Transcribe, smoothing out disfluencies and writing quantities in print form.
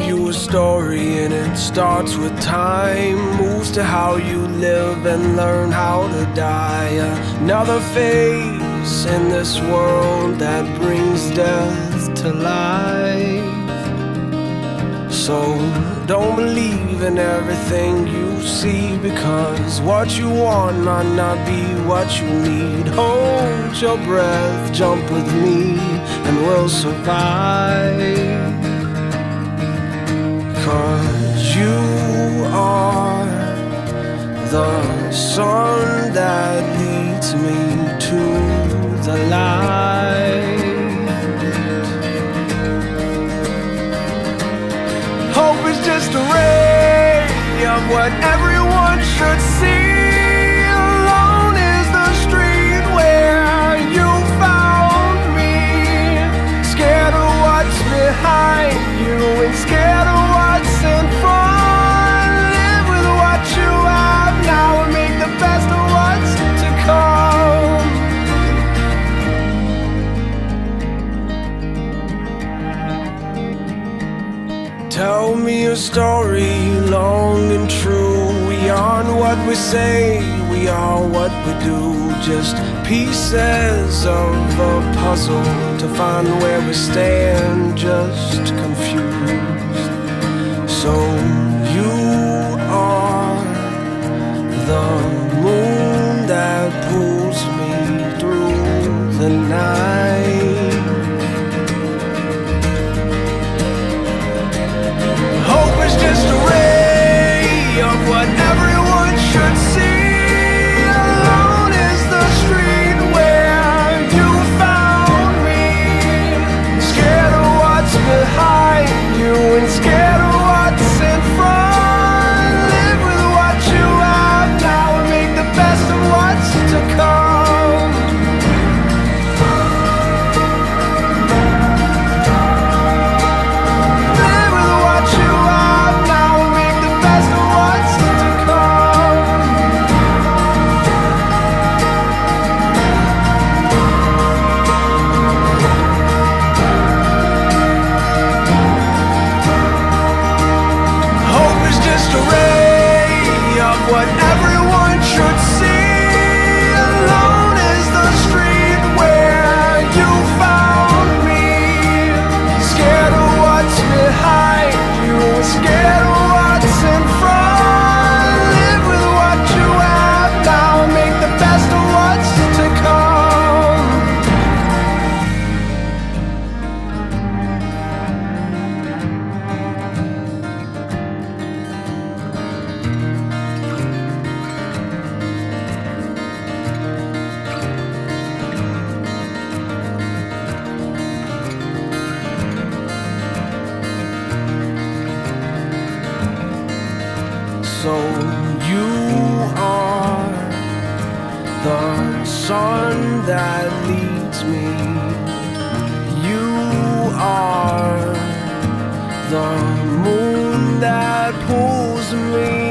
you a story and it starts with time, moves to how you live and learn how to die. Another phase in this world that brings death to life. So don't believe in everything you see, because what you want might not be what you need. Hold your breath, jump with me, and we'll survive. 'Cause you are the sun that leads me to the light. Hope is just a ray of what everyone should see. Alone is the street where you found me. Scared of what's behind you and scared of what's in front. Live with what you have now and make the best of what's to come. Tell me a story long and true. We aren't what we say, we are what we do. Just pieces of a puzzle to find where we stand, just confused. So you are the moon that pulls me through the night. Hope is just a ray of what everyone should see. Alone is the street where you found me. Scared of what's behind you and scared of what's in front. Live with what you have now and make the best of what's to come. Live with what you have now and make the best of what's to come. Hope is just a ray of what everyone should see. Alone is the street where you found me. Scared of what's behind you, scared of what's in front. Live with what you have now and make the best of what's to come. So you are the sun that leads me. You are the moon that pulls me